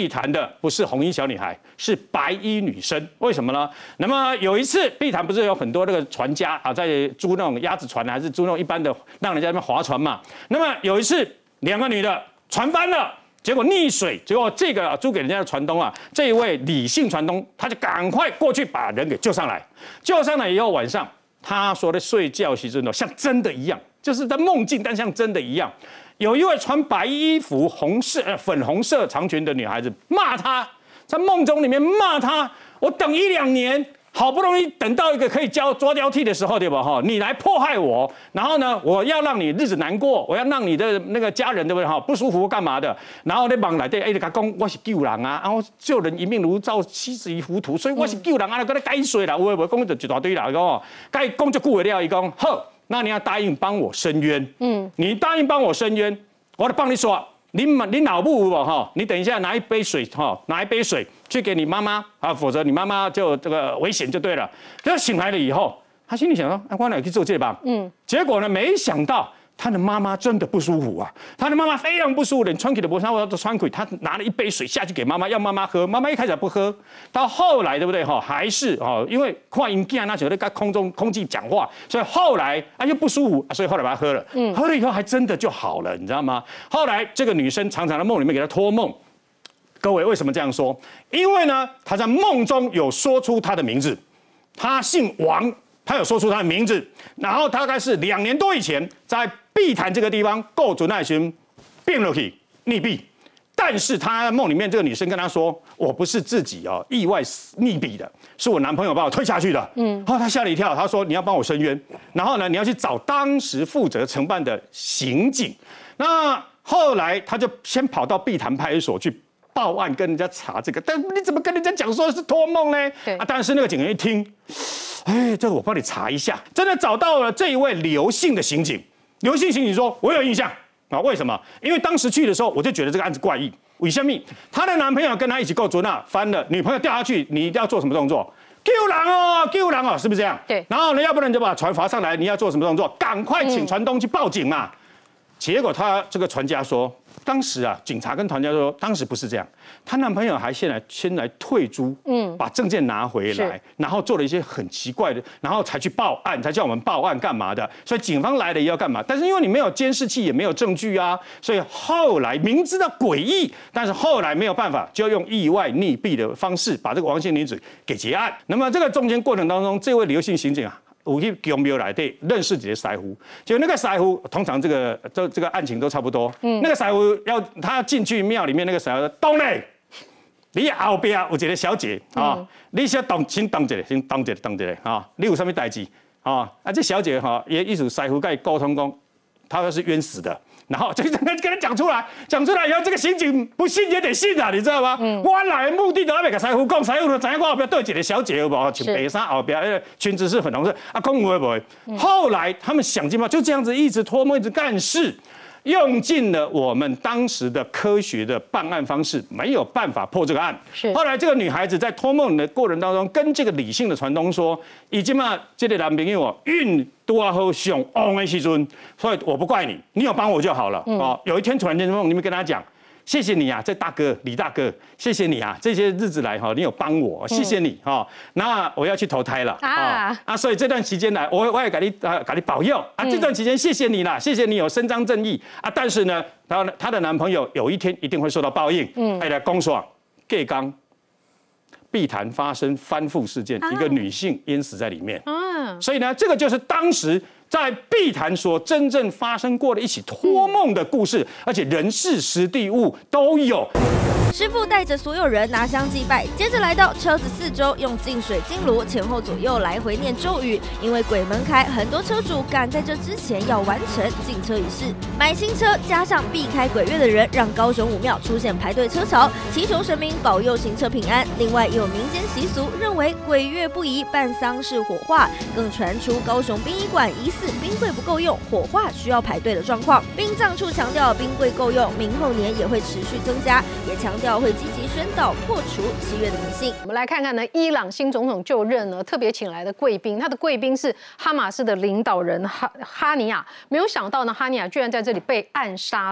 碧潭的不是红衣小女孩，是白衣女生。为什么呢？那么有一次，碧潭不是有很多那个船家啊，在租那种鸭子船，还是租那种一般的，让人家在那边划船嘛。那么有一次，2个女的船翻了。结果溺水，结果这个租给人家的船东啊，这一位李姓船东，他就赶快过去把人给救上来。救上来以后，晚上他说的睡觉时阵像真的一样，就是在梦境，但像真的一样。有一位穿白衣服、粉红色长裙的女孩子骂他，在梦中里面骂他，我等1、2年。好不容易等到一个可以抓交替的时候，对吧？哈，你来迫害我，然后呢，我要让你日子难过，我要让你的那个家人，对不对？哈，不舒服干嘛的？然后你忙来对，你甲讲我是救人啊，然后救人一命如造妻子于糊涂，所以我是救人啊，跟他改水啦，我讲就一大堆啦，讲哦，该讲就顾了，伊讲好，那你要答应帮我伸冤，你答应帮我伸冤，我就帮你说。你脑部有无哈？你等一下拿一杯水哈，拿一杯水去给你妈妈啊，否则你妈妈就这个危险就对了。可是醒来了以后，他心里想说，我哪去做这帮？结果呢，没想到他的妈妈真的不舒服啊，他的妈妈非常不舒服，连穿起的脖子上都穿起，他拿了一杯水下去给妈妈，要妈妈喝，妈妈一开始不喝，到后来对不对哈？还是哦，因为跨音镜那时候在跟空气讲话，所以后来又不舒服，所以后来把它喝了，喝了以后还真的就好了，你知道吗？后来这个女生常常在梦里面给她托梦。各位为什么这样说？因为呢，她在梦中有说出她的名字，她姓王。他有说出他的名字，然后大概是2年多以前，在碧潭这个地方构筑那群变了去溺毙，但是他梦里面这个女生跟他说，我不是自己意外溺毙的，是我男朋友把我推下去的。然后他吓了一跳，他说你要帮我申冤，然后呢你要去找当时负责承办的刑警。那后来他就先跑到碧潭派出所去报案，跟人家查这个，但你怎么跟人家讲说是托梦呢？但是那个警员一听。哎，这个我帮你查一下，真的找到了这一位刘姓的刑警。刘姓刑警说：“我有印象啊，为什么？因为当时去的时候，我就觉得这个案子怪异。为什么？她的男朋友跟她一起构筑那翻了，女朋友掉下去，你一定要做什么动作？救人哦，救人哦，是不是这样？对。然后呢，要不然就把船划上来，你要做什么动作？赶快请船东去报警嘛。结果他这个船家说。”当时啊，警察跟团家说，当时不是这样，她男朋友还先来退租，把证件拿回来，然后做了一些很奇怪的，然后才去报案，才叫我们报案干嘛的？所以警方来了也要干嘛？但是因为你没有监视器，也没有证据啊，所以后来明知道诡异，但是后来没有办法，就用意外溺毙的方式把这个王姓女子给结案。那么这个中间过程当中，这位刘姓刑警啊。我去公庙来对认识几个师傅，就那个师傅通常这个案情都差不多。那个师傅他进去庙里面，那个师傅说：“懂嘞，你后边有一个小姐啊，你先等一下啊，你有什么代志啊？这小姐哈也一组师傅跟你沟通讲，她是冤死的。”然后就跟他讲出来以后，这个刑警不信也得信啊，你知道吗？我来的目的都要给师傅讲，师傅就知影我后边对一个小姐有无，穿白衫后边裙子是粉红色，讲有无？后来他们想尽办法，就这样子一直托梦，一直干事。用尽了我们当时的科学的办案方式，没有办法破这个案。后来这个女孩子在托梦的过程当中，跟这个李姓的船东说，已经嘛，这个男朋友运多好上旺的时阵，所以我不怪你，你有帮我就好了。有一天突然间梦里面跟他讲。谢谢你啊，这大哥李大哥，谢谢你啊，这些日子来你有帮我，谢谢你哈。那我要去投胎了所以这段期间来，我也给你保佑啊。这段期间谢谢你啦，谢谢你有伸张正义啊。但是呢，她的男朋友有一天一定会受到报应。来公说，盖刚碧潭发生翻覆事件，一个女性淹死在里面。所以呢，这个就是当时。在碧潭所真正发生过的一起托梦的故事，而且人事实地物都有。 师傅带着所有人拿香祭拜，接着来到车子四周，用净水金炉前后左右来回念咒语。因为鬼门开，很多车主赶在这之前要完成进车仪式。买新车加上避开鬼月的人，让高雄武庙出现排队车潮，祈求神明保佑行车平安。另外，有民间习俗认为鬼月不宜办丧事火化，更传出高雄殡仪馆疑似冰柜不够用，火化需要排队的状况。殡葬处强调冰柜够用，明后年也会持续增加，也强调会积极宣导破除7月的迷信。 我们来看看呢，伊朗新总统就任呢，特别请来的贵宾，他的贵宾是哈马斯的领导人哈尼亚。没有想到呢，哈尼亚居然在这里被暗杀了。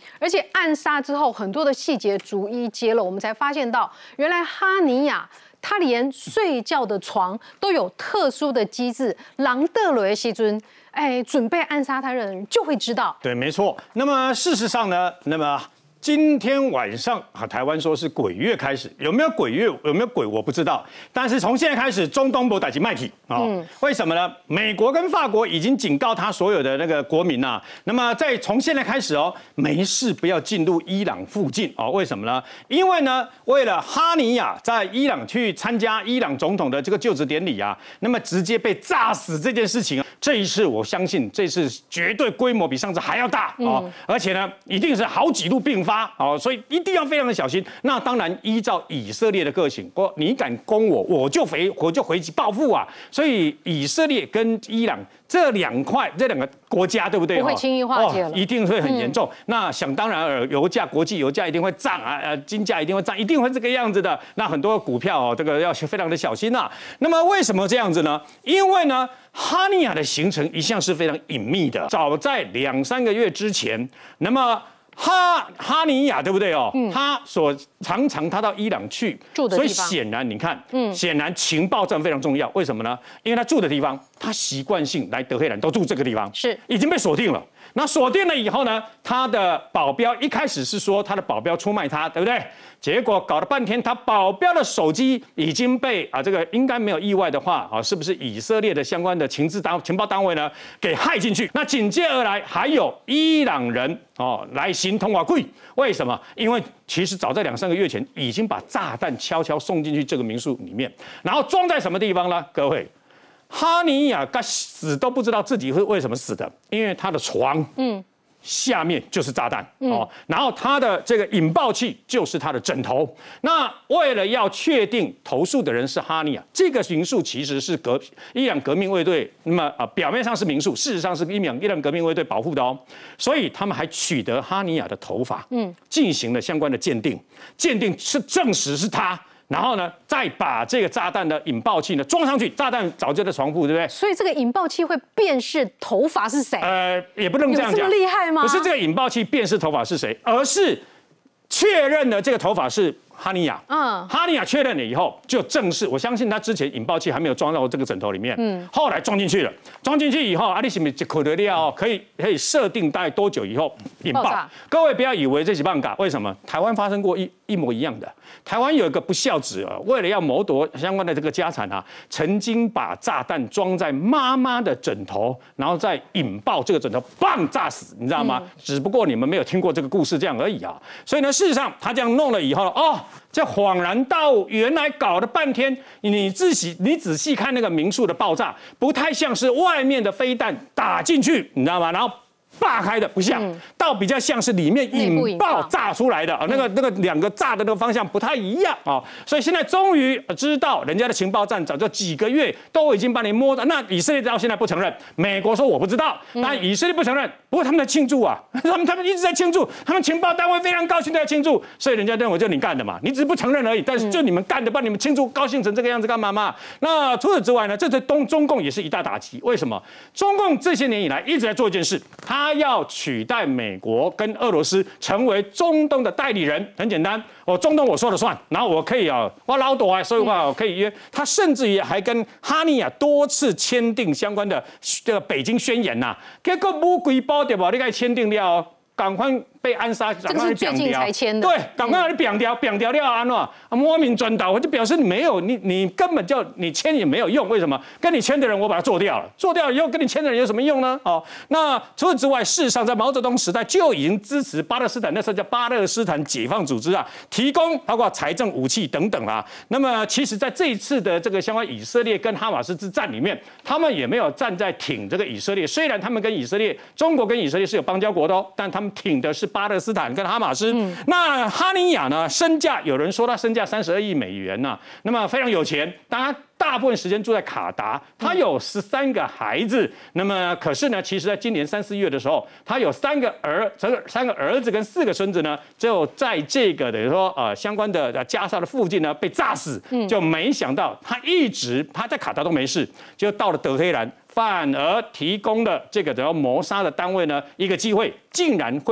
而且暗杀之后，很多的细节逐一揭露，我们才发现到，原来哈尼亚他连睡觉的床都有特殊的机制，狼德雷西尊。准备暗杀他的人就会知道。 对，没错。那么事实上呢，今天晚上台湾说是鬼月开始，有没有鬼月，有没有鬼我不知道。但是从现在开始，中东不打击麦体啊，为什么呢？美国跟法国已经警告他所有的那个国民呐，那么从现在开始哦，没事不要进入伊朗附近哦。为什么呢？因为呢，为了哈尼亚在伊朗去参加伊朗总统的这个就职典礼啊，那么直接被炸死这件事情，这一次我相信这次绝对规模比上次还要大哦，而且呢，一定是好几路并发。所以一定要非常的小心。那当然，依照以色列的个性，你敢攻我，我就回击报复啊。所以以色列跟伊朗这两个国家，对不对？ 不会轻易化解了， 一定会很严重。那想当然尔，国际油价一定会涨啊，金价一定会涨，一定会这个样子的。那很多股票这个要非常的小心呐。那么为什么这样子呢？因为呢，哈尼亚的行程一向是非常隐秘的。早在2-3个月之前，那么哈尼亚对不对哦？他常到伊朗去住的地方， 所以显然你看，显然情报站非常重要。为什么呢？因为他住的地方，他习惯性来德黑兰都住这个地方， 是已经被锁定了。那锁定了以后呢，他的保镖一开始是说他的保镖出卖他，对不对？结果搞了半天，他保镖的手机已经被这个应该没有意外的话是不是以色列的相关的情报单位呢给害进去？那紧接而来还有伊朗人来行通话柜，为什么？因为其实早在2-3个月前已经把炸弹悄悄送进去这个民宿里面，然后装在什么地方呢？各位，哈尼亚死都不知道自己会为什么死的，因为他的床下面就是炸弹然后他的这个引爆器就是他的枕头。那为了要确定投诉的人是哈尼亚，这个民宿其实是伊朗革命卫队，那么表面上是民宿，事实上是伊朗革命卫队保护的哦。所以他们还取得哈尼亚的头发，进行了相关的鉴定是证实是他。然后呢，再把这个炸弹的引爆器呢装上去，炸弹早就在床铺，对不对？ 所以这个引爆器会辨识头发是谁？ 也不能这样讲， 有这么厉害吗？ 不是这个引爆器辨识头发是谁，而是确认了这个头发是哈尼亚。哈尼亚确认了以后，就正式，我相信他之前引爆器还没有装到这个枕头里面，后来装进去了。装进去以后，你是不是就可以设定大概多久以后引爆？各位不要以为这是办法，为什么？台湾发生过一模一样的。台湾有一个不孝子为了要谋夺相关的这个家产曾经把炸弹装在妈妈的枕头，然后再引爆这个枕头，棒炸死，你知道吗？只不过你们没有听过这个故事这样而已啊。所以呢，事实上他这样弄了以后这恍然大悟，原来搞了半天，你仔细看那个民宿的爆炸，不太像是外面的飞弹打进去，你知道吗？然后爆开的不像，倒比较像是里面引爆炸出来的那个两个炸的那个方向不太一样所以现在终于知道人家的情报站早就几个月都已经把你摸到，那以色列到现在不承认，美国说我不知道，但以色列不承认，不过他们在庆祝啊，他们一直在庆祝，他们情报单位非常高兴在庆祝，所以人家认为就你干的嘛，你只是不承认而已，但是就你们干的，帮你们庆祝高兴成这个样子干嘛嘛？那除此之外呢，这对中共也是一大打击，为什么？中共这些年以来一直在做一件事，他要取代美国跟俄罗斯成为中东的代理人。很简单，中东我说了算，然后我可以我老大所以话我可以约他，甚至于还跟哈尼亚多次签订相关的这个北京宣言结果不归包对吧？你该签订了赶快被暗杀， 这个是最近才签的。 对，赶快把你扁掉了安怎？摸名转倒，我就表示你没有，你根本就你签也没有用。为什么？跟你签的人我把他做掉了，做掉了以后跟你签的人有什么用呢？那除此之外，事实上在毛泽东时代就已经支持巴勒斯坦，那时候叫巴勒斯坦解放组织提供包括财政、武器等等那么其实在这一次的这个相关以色列跟哈马斯之战里面，他们也没有站在挺这个以色列，虽然他们跟以色列，中国跟以色列是有邦交国的但他们挺的是巴勒斯坦跟哈马斯。那哈尼亚呢，身价有人说他身价32亿美元那么非常有钱，当然大部分时间住在卡达，他有13个孩子。那么可是呢，其实在今年3、4月的时候，他有3个儿子跟4个孙子呢，就在这个等于说相关的加沙的附近呢被炸死。就没想到他在卡达都没事，就到了德黑兰，反而提供了这个谋杀的单位呢一个机会，竟然会在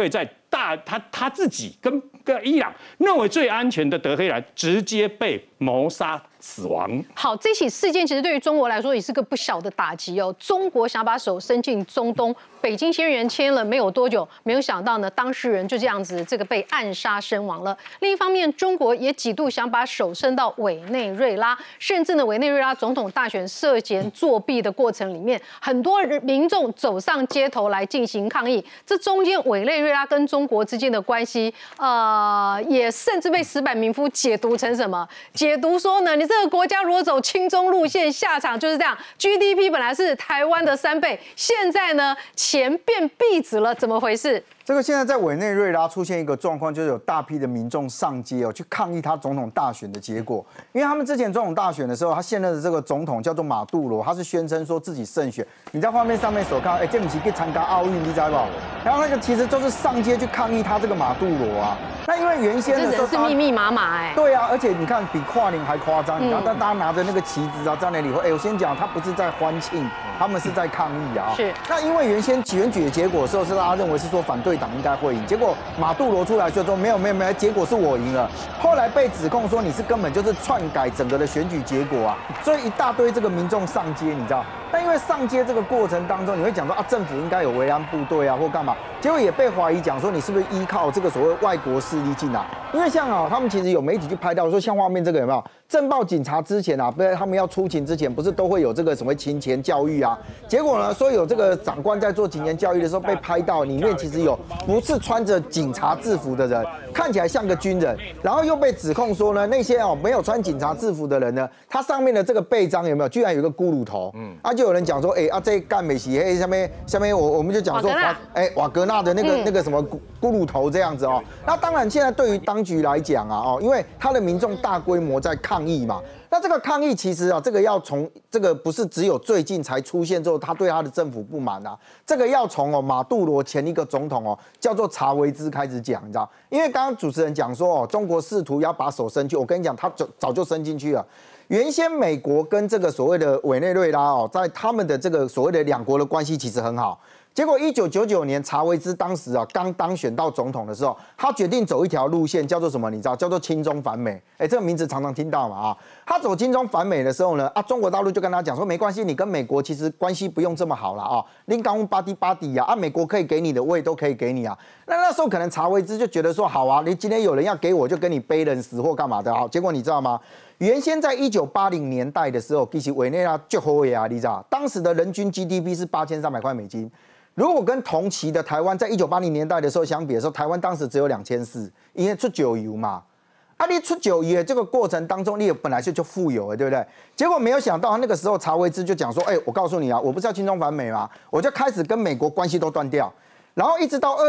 他自己跟伊朗认为最安全的德黑兰直接被谋杀死亡。 好，这起事件其实对于中国来说也是个不小的打击哦。中国想把手伸进中东，北京先人签了没有多久，没有想到呢，当事人就这样子被暗杀身亡了。另一方面，中国也几度想把手伸到委内瑞拉，甚至呢，委内瑞拉总统大选涉嫌作弊的过程里面，很多民众走上街头来进行抗议。这中间委内瑞拉跟中国之间的关系，也甚至被石板民夫解读成什么？解读说呢，你这个国家如果走亲中路线，下场就是这样 ，GDP 本来是台湾的3倍，现在呢钱变币值了，怎么回事？ 这个现在在委内瑞拉出现一个状况，就是有大批的民众上街去抗议他总统大选的结果，因为他们之前总统大选的时候，他现任的这个总统叫做马杜罗，他是宣称说自己胜选。你在画面上面所看，这不是去参加奥运，你知道不？然后那个其实就是上街去抗议他这个马杜罗啊。那因为原先的时候这人是密密麻麻对啊，而且你看比跨年还夸张，你看大家拿着那个旗子啊在那里，我先讲，他不是在欢庆，他们是在抗议啊。 是。 那因为原先选举的结果的时候是大家认为是说反对党应该会赢，结果马杜罗出来就说没有，结果是我赢了。后来被指控说你是根本就是篡改整个的选举结果啊，所以一大堆这个民众上街，你知道？但因为上街这个过程当中，你会讲说政府应该有维安部队啊或干嘛，结果也被怀疑讲说你是不是依靠这个所谓外国势力进来？因为像他们其实有媒体去拍到说，像画面这个有没有？政报警察之前不是他们要出勤之前，不是都会有这个什么勤前教育啊？结果呢，说有这个长官在做勤前教育的时候被拍到，里面其实有不是穿着警察制服的人，看起来像个军人，然后又被指控说呢，那些没有穿警察制服的人呢，他上面的这个背章有没有，居然有个骷髅头？就有人讲说，这干美喜下面我们就讲说，瓦格纳的那个什么骷髅头这样子哦。那当然，现在对于当局来讲因为他的民众大规模在抗议嘛。那这个抗议其实这个要从这个不是只有最近才出现之后，他对他的政府不满啊，这个要从马杜罗前一个总统叫做查韦兹开始讲，你知道？因为刚刚主持人讲说中国试图要把手伸去，我跟你讲，他早就伸进去了。原先美国跟这个所谓的委内瑞拉在他们的这个所谓的两国的关系其实很好。结果1999年查韦兹当时刚当选到总统的时候，他决定走一条路线，叫做什么？你知道？叫做亲中反美。这个名字常常听到嘛他走亲中反美的时候呢，中国大陆就跟他讲说，没关系，你跟美国其实关系不用这么好了您刚巴蒂美国可以给你的我也都可以给你啊。那时候可能查韦兹就觉得说，好啊，你今天有人要给我就跟你背人死或干嘛的结果你知道吗？原先在1980年代的时候，其实委内瑞拉就好呀，你知道？当时的人均 GDP 是8300块美金。如果跟同期的台湾在1980年代的时候相比的时候，台湾当时只有2400，因为出九油嘛。你出九油的这个过程当中，你本来就富有了，对不对？结果没有想到，那个时候查韦兹就讲说，我告诉你我不是要亲中反美吗？我就开始跟美国关系都断掉。然后一直到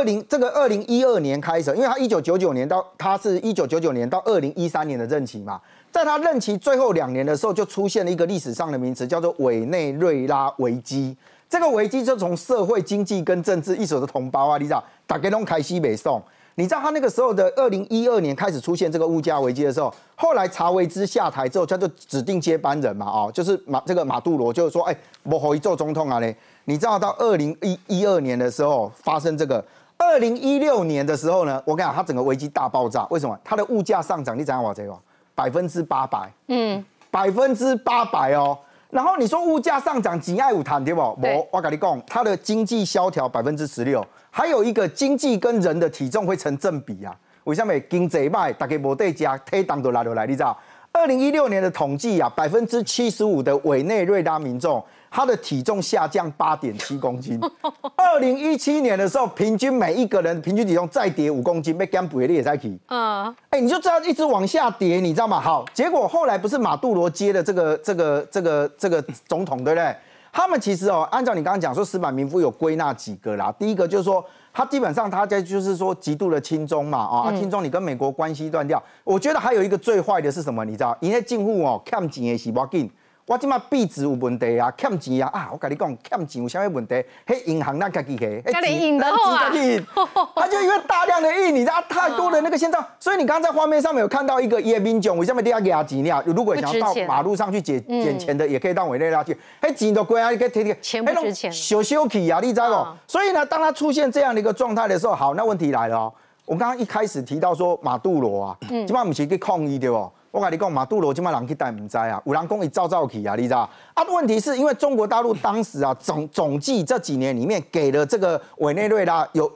2012年开始，因为他1999年到2013年的任期嘛，在他任期最后2年的时候，就出现了一个历史上的名词，叫做委内瑞拉危机。这个危机就从社会、经济跟政治一手的同胞你知道，大家都开西北宋。你知道他那个时候的2012年开始出现这个物价危机的时候，后来查韦兹下台之后，他就指定接班人嘛就是这个马杜罗，就是说不可以做总统啊嘞。你知道到2012年的时候发生这个，2016年的时候呢，我跟你讲，它整个危机大爆炸，为什么？它的物价上涨，你知道我这个800%，800%然后你说物价上涨，钱爱有谈对不？我跟你讲，它的经济萧条16%，还有一个经济跟人的体重会成正比啊。为什么？经济歹，大家无得吃，体重就来落来，你知道？2016年的统计75%的委内瑞拉民众，他的体重下降8.7公斤。2017年的时候，平均每一个人平均体重再跌5公斤，被减肥你也在起。你就知道一直往下跌，你知道吗？好，结果后来不是马杜罗接的这个总统，对不对？他们其实按照你刚刚讲说，石板民夫有归纳几个啦。第一个就是说，他基本上他就是说极度的亲中嘛，亲中你跟美国关系断掉。我觉得还有一个最坏的是什么？你知道？因为政府欠钱的是不要紧。 我即马币值有问题啊，欠钱啊，我跟你讲，欠钱有啥物问题？迄银行咱家己给， 家己印的好啊， 他就因为大量的印，你知道太多的那个现状，所以你刚刚在画面上面有看到一个叶民众，为什么你要押钱呢？如果想要到马路上去捡钱的，也可以到委内瑞拉去，迄钱都归啊，你可以提钱不值钱， 羞气啊，你知道不？所以呢，当他出现这样的一个状态的时候，好，那问题来了哦。我刚刚一开始提到说马杜罗啊，基本不是去抗议对不？我跟你讲，马杜罗今麦人去带唔知啊，有人讲伊造起啊，你知道？啊，问题是因为中国大陆当时啊总计这几年里面给了这个委内瑞拉有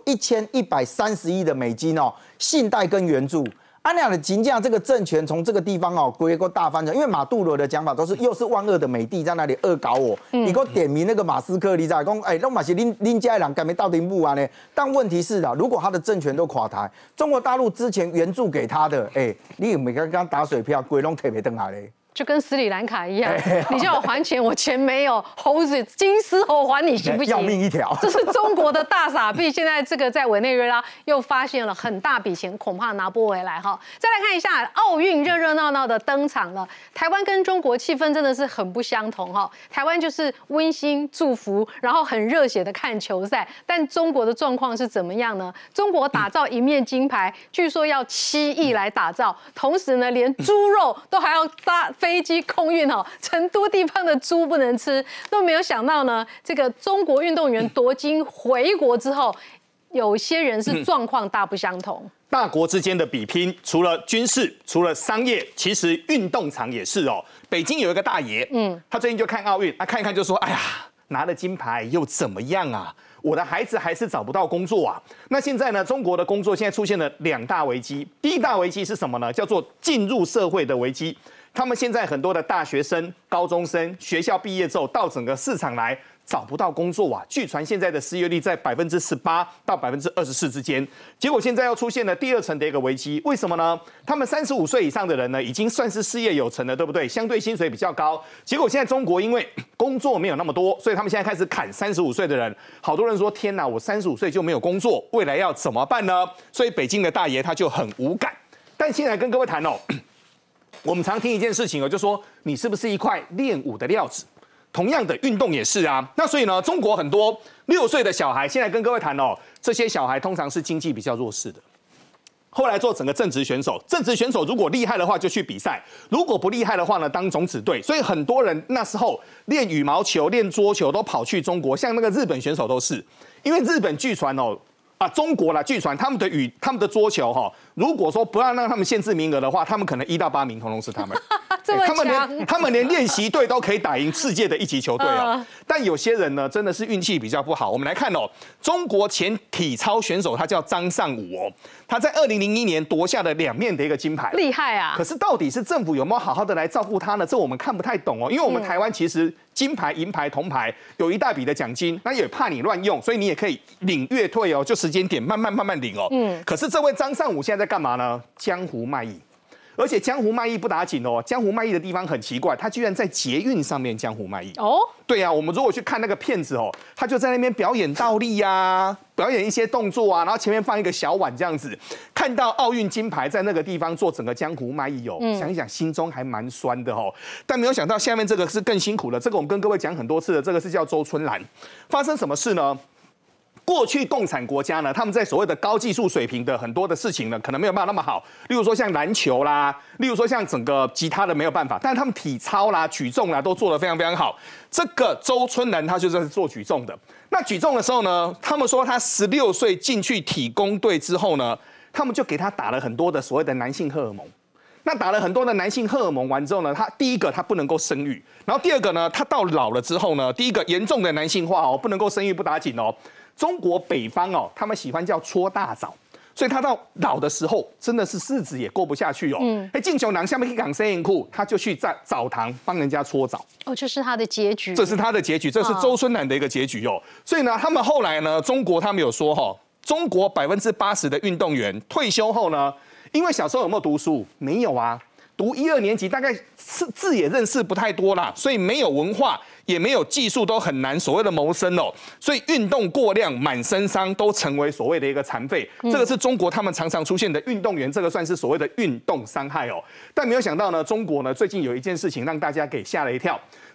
1130亿的美金哦，信贷跟援助。安两的金价这个政权从这个地方哦，归个大翻转，因为马杜罗的讲法都是又是万恶的美帝在那里恶搞我，你给我点名那个马斯克，你知道讲，那马是恁家人敢没到顶部啊呢？但问题是啊，如果他的政权都垮台，中国大陆之前援助给他的，你有没有刚刚打水漂，鬼拢特别登来嘞？ 就跟斯里兰卡一样，你叫我还钱，我钱没有，猴子金丝猴还你行不行？ 要命一条！ 这是中国的大傻逼，现在这个在委内瑞拉又发现了很大笔钱，恐怕拿不回来哈。再来看一下奥运热热闹闹的登场了，台湾跟中国气氛真的是很不相同哈。台湾就是温馨祝福，然后很热血的看球赛，但中国的状况是怎么样呢？中国打造一面金牌，据说要7亿来打造，同时呢，连猪肉都还要搭飞机空运哦，成都地方的猪不能吃，都没有想到呢。这个中国运动员夺金回国之后，有些人是状况大不相同。 大国之间的比拼，除了军事，除了商业，其实运动场也是哦。北京有一个大爷，他最近就看奥运，他看一看就说：“哎呀，拿了金牌又怎么样啊？我的孩子还是找不到工作啊。”那现在呢，中国的工作现在出现了2大危机。第一大危机是什么呢？叫做进入社会的危机。他们现在很多的大学生、高中生，学校毕业之后到整个市场来，找不到工作啊。据传现在的失业率在18%到24%之间。结果现在又出现了第2层的一个危机，为什么呢？他们35岁以上的人呢，已经算是事业有成了，对不对？相对薪水比较高。结果现在中国因为工作没有那么多，所以他们现在开始砍35岁的人。好多人说：天哪，我35岁就没有工作，未来要怎么办呢？所以北京的大爷他就很无感。但现在跟各位谈哦。我们常听一件事情哦，就说你是不是一块练武的料子？同样的运动也是啊。那所以呢，中国很多6岁的小孩，现在跟各位谈哦，这些小孩通常是经济比较弱势的，后来做整个正职选手。正职选手如果厉害的话，就去比赛；如果不厉害的话呢，当种子队。所以很多人那时候练羽毛球、练桌球都跑去中国，像那个日本选手都是，因为日本据传哦。中国啦，据传他们的桌球哈，如果说不要让他们限制名额的话，他们可能1到8名统统是他们。 这么强， 他们连练习队都可以打赢世界的1级球队哦。但有些人呢，真的是运气比较不好。我们来看哦，中国前体操选手他叫张尚武哦，他在2001年夺下了2面的一个金牌， 厉害啊！ 可是到底是政府有没有好好的来照顾他呢？这我们看不太懂哦，因为我们台湾其实金牌、银牌、铜牌有一大笔的奖金，那也怕你乱用，所以你也可以领月退哦，就时间点慢慢领哦。可是这位张尚武现在在干嘛呢？江湖卖艺。而且江湖卖艺不打紧哦，江湖卖艺的地方很奇怪，他居然在捷运上面江湖卖艺哦。对啊，我们如果去看那个片子哦，他就在那边表演倒立呀，表演一些动作啊，然后前面放一个小碗这样子，看到奥运金牌在那个地方做整个江湖卖艺哦，想一想心中还蛮酸的哦。但没有想到下面这个是更辛苦的，这个我们跟各位讲很多次的，这个是叫周春兰。发生什么事呢？过去共产国家呢，他们在所谓的高技术水平的很多的事情呢，可能没有办法那么好。例如说像篮球啦，例如说像整个吉他的没有办法，但是他们体操啦、举重啦都做得非常非常好。这个周春兰她就是做举重的。那举重的时候呢，他们说她16岁进去体工队之后呢，他们就给她打了很多的所谓的男性荷尔蒙。那打了很多的男性荷尔蒙完之后呢，他第一个他不能够生育，然后第二个呢，他到老了之后呢，第一个严重的男性化哦，不能够生育不打紧哦。中国北方哦，他们喜欢叫搓大澡，所以他到老的时候真的是日子也过不下去哦。进球囊下面一港生裤，他就去在澡堂帮人家搓澡。哦， 这是他的结局。 这是他的结局，这是周春兰的一个结局哦。所以呢，他们后来呢，中国他们有说哈，中国80%的运动员退休后呢，因为小时候有没有读书？没有啊。读1、2年级，大概字也认识不太多啦，所以没有文化，也没有技术，都很难所谓的谋生哦。所以运动过量，满身伤，都成为所谓的一个残废。这个是中国他们常常出现的运动员，这个算是所谓的运动伤害哦。但没有想到呢，中国呢最近有一件事情让大家给吓了一跳。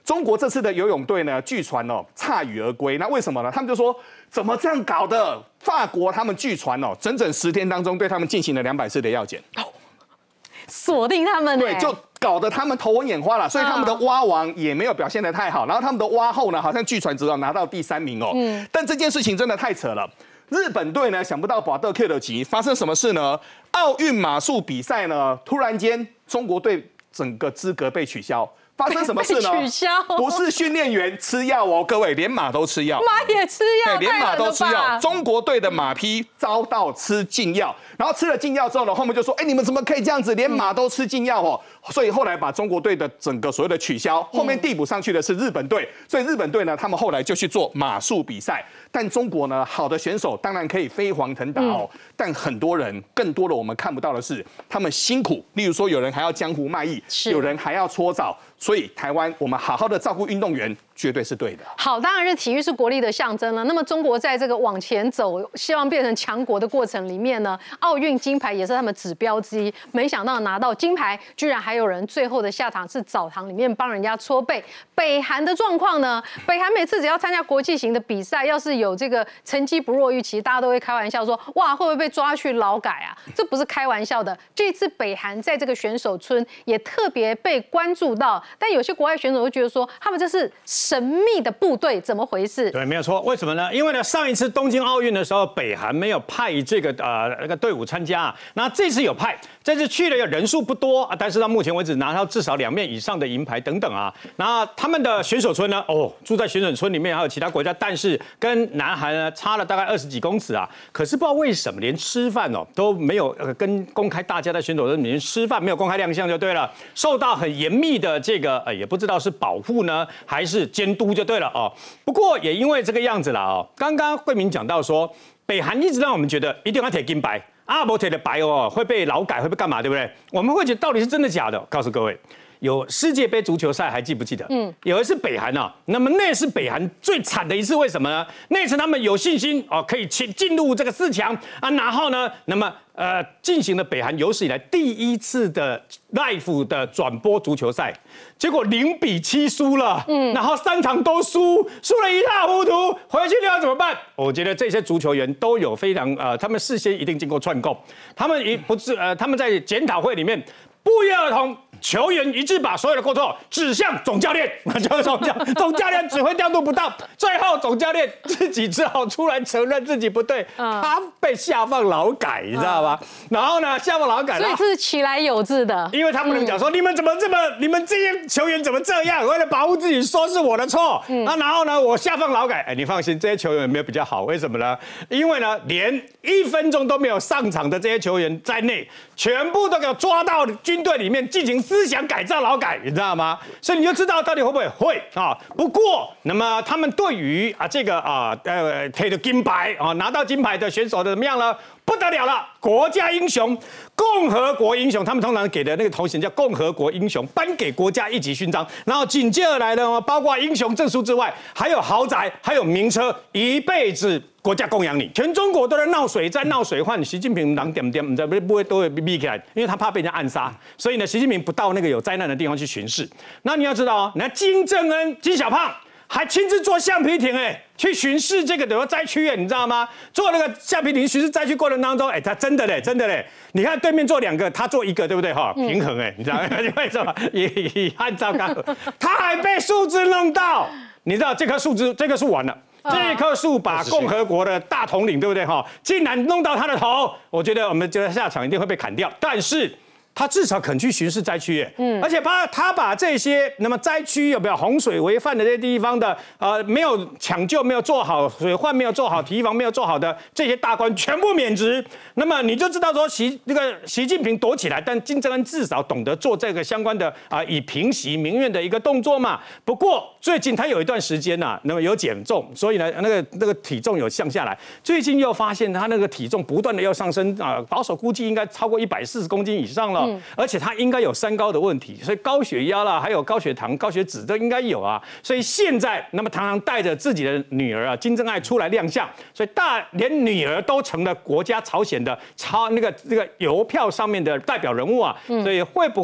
中国这次的游泳队呢，据传铩羽而归。那为什么呢？他们就说怎么这样搞的？法国他们据传整整10天当中对他们进行了200次的药检， 锁定他们。 对，就搞得他们头昏眼花了。所以他们的蛙王也没有表现得太好。然后他们的蛙后呢，好像据传只有拿到第3名但这件事情真的太扯了。日本队呢，想不到保德 Q 的级发生什么事呢？奥运马术比赛呢，突然间中国队整个资格被取消。发生什么事呢？ 取消， 不是训练员吃药各位，连马都吃药， 马也吃药， 连马都吃药。中国队的马匹遭到吃禁药，然后吃了禁药之后呢，后面就说，你们怎么可以这样子，连马都吃禁药所以后来把中国队的整个所谓的取消，后面递补上去的是日本队，所以日本队呢，他们后来就去做马术比赛。但中国呢，好的选手当然可以飞黄腾达但很多人更多的我们看不到的是，他们辛苦，例如说有人还要江湖卖艺，有人还要搓澡。所以台湾我们好好的照顾运动员，绝对是对的。 好，当然是体育是国力的象征了。那么中国在这个往前走，希望变成强国的过程里面呢，奥运金牌也是他们指标之一。没想到拿到金牌，居然还有人最后的下场是澡堂里面帮人家搓背。北韩的状况呢？北韩每次只要参加国际型的比赛，要是有这个成绩不若预期，大家都会开玩笑说：哇，会不会被抓去劳改啊？这不是开玩笑的。这次北韩在这个选手村也特别被关注到。但有些国外选手会觉得说，他们这是神秘的部队，怎么回事？ 对，没有错。为什么呢？因为呢，上一次东京奥运的时候，北韩没有派这个那个队伍参加那这次有派，这次去的人数不多但是到目前为止拿到至少2面以上的银牌等等那他们的选手村呢？住在选手村里面，还有其他国家，但是跟南韩呢差了大概20几公尺可是不知道为什么，连吃饭都没有跟公开大家在选手村里面吃饭没有公开亮相就对了，受到很严密的这个也不知道是保护呢还是监督就对了不过也因为这个样子啦刚刚慧敏讲到说，北韩一直让我们觉得一定要铁金牌没铁的白会被劳改，会被干嘛，对不对？我们会觉得到底是真的假的？告诉各位。有世界杯足球赛，还记不记得？有一次北韩那么那是北韩最惨的一次，为什么呢？那次他们有信心可以进入这个4强然后呢，那么进行了北韩有史以来第一次的 live 的转播足球赛，结果0-7输了，然后3场都输了一塌糊涂，回去要怎么办？我觉得这些足球员都有非常他们事先一定经过串供，他们在检讨会里面不约而同。球员一致把所有的过错指向总教练，总教练指挥调度不当，最后总教练自己只好出来承认自己不对，他被下放劳改，你知道吗？然后呢，下放劳改， 所以这是其来有自的， 因为他不能讲说你们怎么这么，你们这些球员怎么这样，为了保护自己说是我的错，然后呢，我下放劳改，你放心，这些球员没有比较好，为什么呢？因为呢，连1分钟都没有上场的这些球员在内，全部都给我抓到军队里面进行思想改造劳改，你知道吗？所以你就知道到底会不会不过，那么他们对于这个铁的金牌拿到金牌的选手的怎么样呢？不得了了，国家英雄、共和国英雄，他们通常给的那个头衔叫共和国英雄，颁给国家一级勋章。然后紧接而来的包括英雄证书之外，还有豪宅，还有名车，一辈子国家供养你。全中国都在闹水灾、闹水患，习近平人点，不会都会逼起来，因为他怕被人家暗杀，所以呢，习近平不到那个有灾难的地方去巡视。那你要知道人家金正恩、金小胖还亲自坐橡皮艇去巡视这个灾区你知道吗？坐那个橡皮艇巡视灾区过程当中，他真的嘞，你看对面坐2个，他坐1个，对不对平衡你知道为什么？也按照刚，他还被树枝弄到，你知道这棵树完了。这棵树把共和国的大统领，对不对竟然弄到他的头，我觉得我们下场一定会被砍掉。但是他至少肯去巡视灾区而且他把这些那么灾区有没有洪水为犯的这些地方的没有抢救、没有做好水患、没有做好堤防、没有做好的这些大官全部免职。那么你就知道说习近平躲起来，但金正恩至少懂得做这个相关的以平息民怨的一个动作嘛。不过最近他有一段时间那么有减重，所以呢那个体重有降下来。最近又发现他那个体重不断的要上升保守估计应该超过140公斤以上了。而且他应该有3高的问题，所以高血压啦，还有高血糖、高血脂都应该有所以现在那么常常带着自己的女儿金正爱出来亮相，所以连女儿都成了国家朝鲜的那个邮票上面的代表人物所以会不会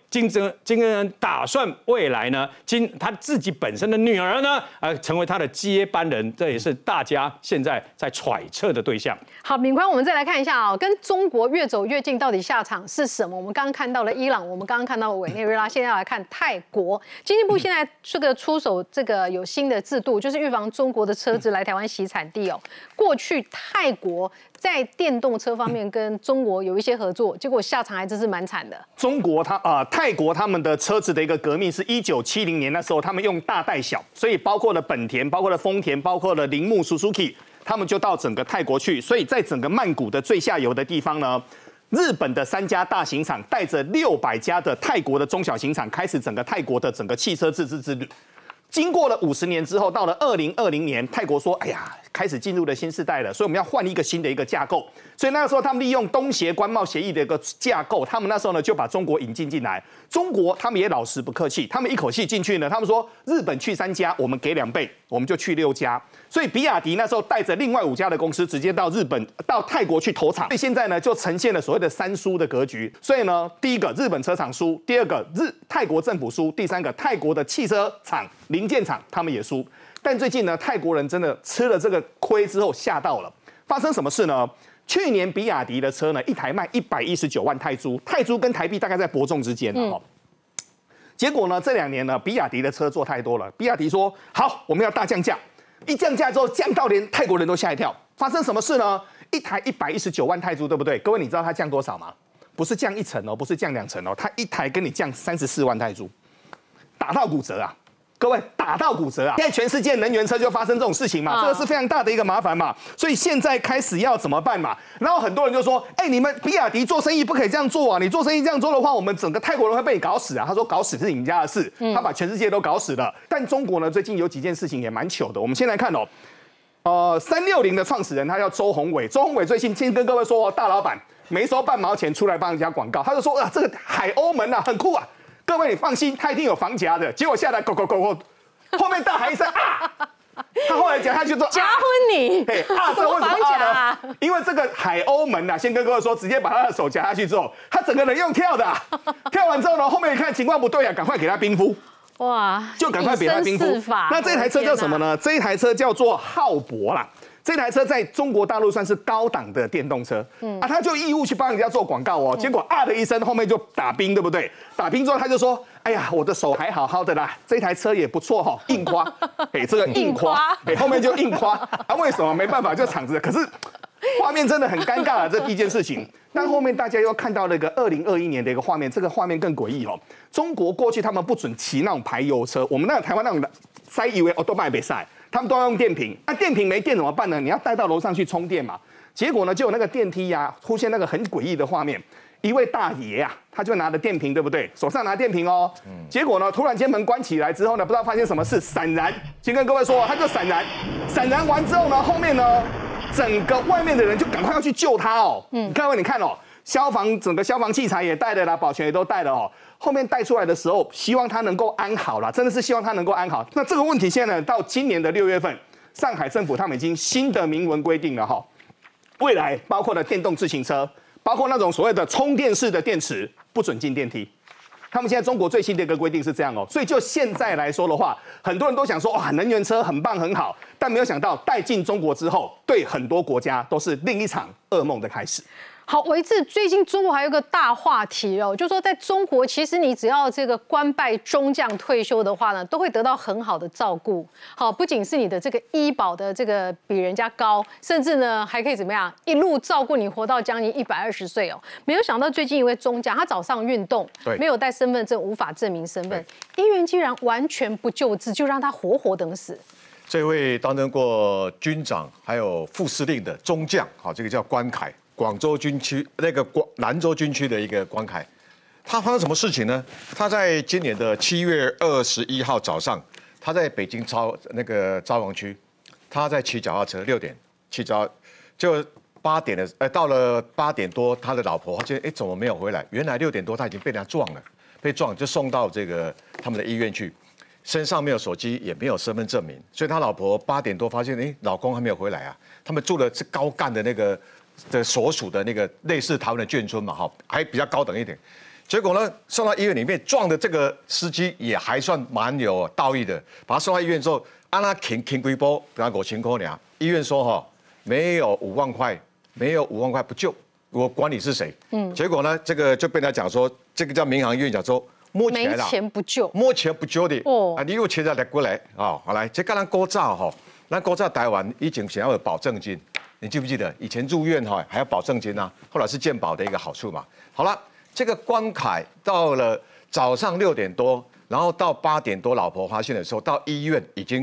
金正恩打算未来呢，他自己本身的女儿呢，成为他的接班人，这也是大家现在在揣测的对象。 好，敏宽，我们再来看一下啊，跟中国越走越近，到底下场是什么？我们刚刚看到了伊朗，我们刚刚看到了委内瑞拉，现在要来看泰国。经济部现在这个出手这个有新的制度，就是预防中国的车子来台湾洗产地哦。过去泰国在电动车方面跟中国有一些合作，结果下场还真是蛮惨的。 泰国他们的车子的一个革命是1970年那时候，他们用大带小，所以包括了本田、包括了丰田、包括了铃木 Suzuki， 他们就到整个泰国去。所以在整个曼谷的最下游的地方呢，日本的3家大型厂带着600家的泰国的中小型厂，开始整个泰国的整个汽车自制之旅。经过了50年之后，到了2020年，泰国说：“哎呀，开始进入了新世代了，所以我们要换一个新的一个架构。”所以那个时候，他们利用东协关贸协议的一个架构，他们那时候呢就把中国引进来。中国他们也老实不客气，他们一口气进去呢，他们说日本去3家，我们给2倍，我们就去6家。所以比亚迪那时候带着另外5家的公司，直接到泰国去投厂。所以现在呢，就呈现了所谓的3输的格局。所以呢，第一个日本车厂输，第二个泰国政府输，第三个泰国的汽车厂零件厂他们也输。但最近呢，泰国人真的吃了这个亏之后吓到了。发生什么事呢？去年比亚迪的车呢，一台卖119万泰铢，泰铢跟台币大概在伯仲之间哦。结果呢，这2年呢，比亚迪的车做太多了，比亚迪说好，我们要大降价。一降价之后，降到连泰国人都吓一跳。发生什么事呢？一台119万泰铢，对不对？各位，你知道它降多少吗？不是降1成哦，不是降2成哦，它一台跟你降34万泰铢，打到骨折啊！各位，打到骨折啊！现在全世界能源车就发生这种事情嘛，这个是非常大的一个麻烦嘛。所以现在开始要怎么办嘛？然后很多人就说：“你们比亚迪做生意不可以这样做啊！你做生意这样做的话，我们整个泰国人会被你搞死啊！”他说：“搞死是你家的事，他把全世界都搞死了。”但中国呢，最近有几件事情也蛮糗的。我们先来看360的创始人他叫周鸿伟，周鸿伟最近先跟各位说，大老板没收半毛钱出来帮人家广告，他就说这个海鸥门啊很酷啊。各位，你放心，他一定有防夹的。结果下来，后面大喊一声啊！他后来讲下去说夹昏你， 这为什么啊呢？因为这个海鸥门啊，先跟各位说，直接把他的手夹下去之后，他整个人用跳的，跳完之后呢，后面一看情况不对啊，赶快给他冰敷。哇，就赶快给他冰敷。那这台车叫什么呢？这一台车叫做浩博啦。这台车在中国大陆算是高档的电动车，他就义务去帮人家做广告哦，结果的一声后面就打冰，对不对？打冰之后他就说：“哎呀，我的手还好好的啦，这台车也不错哈，硬夸，这个硬夸，后面就硬夸，为什么？没办法，就敞着。可是画面真的很尴尬啊，这第一件事情。但后面大家又看到那个2021年的一个画面，这个画面更诡异哦。中国过去他们不准骑那种排油车，我们那台湾那种塞以为都卖北塞。他们都要用电瓶，那电瓶没电怎么办呢？你要带到楼上去充电嘛。结果呢，就有那个电梯呀，出现那个很诡异的画面，一位大爷啊，他就拿着电瓶，对不对？手上拿电瓶哦。结果呢，突然间门关起来之后呢，不知道发生什么事，闪燃。先跟各位说，他就闪燃，闪燃完之后呢，后面呢，整个外面的人就赶快要去救他哦。各位你看哦，整个消防器材也带了啦，保全也都带了哦。后面带出来的时候，希望他能够安好啦，真的是希望他能够安好。那这个问题现在呢，到今年的6月份，上海政府他们已经新的明文规定了哈，未来包括了电动自行车，包括那种所谓的充电式的电池，不准进电梯。他们现在中国最新的一个规定是这样哦，所以就现在来说的话，很多人都想说哇，能源车很棒很好，但没有想到带进中国之后，对很多国家都是另一场噩梦的开始。 好，维志，最近中国还有一个大话题哦，就说在中国，其实你只要这个官拜中将退休的话呢，都会得到很好的照顾。好，不仅是你的这个医保的这个比人家高，甚至呢还可以怎么样，一路照顾你活到将近120岁哦。没有想到最近一位中将，他早上运动，没有带身份证，无法证明身份，医院竟然完全不救治，就让他活活等死。 这位担任过军长还有副司令的中将，好，这个叫关凯。广州军区那个兰州军区的一个关凯，他发生什么事情呢？他在今年的7月21号早上，他在北京昭王区，他在骑脚踏车6点骑就8点的到了8点多，他的老婆发现怎么没有回来？原来6点多他已经被人家撞了，被撞就送到这个他们的医院去，身上没有手机也没有身份证明，所以他老婆8点多发现老公还没有回来啊，他们住的是高干的那个。的所属的那个类似台湾的眷村嘛，哈，还比较高等一点。 结果呢，送到医院里面撞的这个司机也还算蛮有道义的，把他送到医院之后，按他停规波，给他5000块呢。医院说哈，没有5万块，没有5万块不救，我管你是谁。结果呢，这个就被他讲说，这个叫民航医院讲说，摸起来了， 没钱不救， 摸钱不救的。 哦， 啊，你有钱再来过来啊，好来，这跟咱古早哈，咱古早台湾以前想要有保证金，你记不记得以前住院哈还要保证金啊？后来是健保的一个好处嘛。好了。这个关凯到了早上6点多，然后到8点多，老婆发现的时候，到医院已经